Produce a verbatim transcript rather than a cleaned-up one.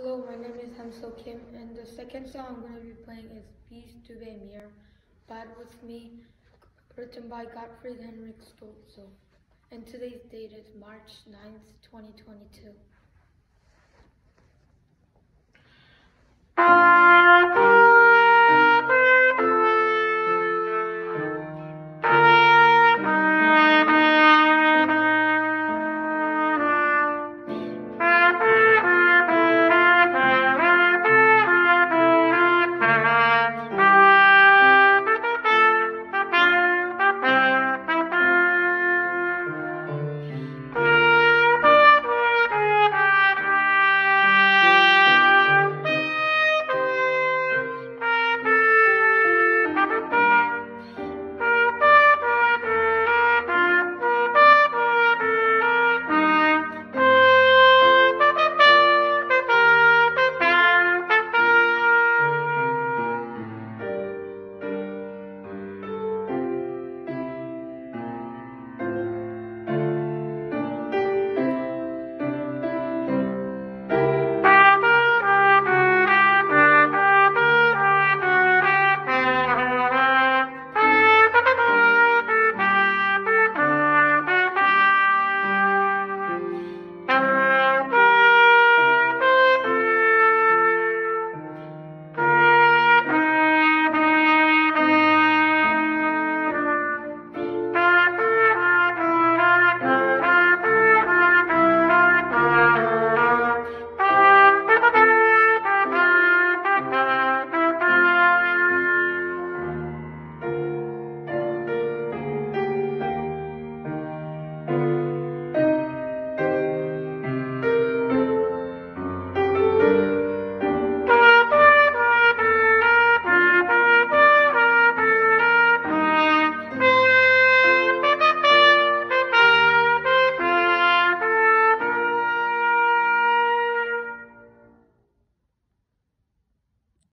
Hello, my name is Hamso Kim, and the second song I'm going to be playing is Peace to be Mir, Bad With Me, written by Gottfried Henrik Stoltze. And today's date is March ninth, twenty twenty-two.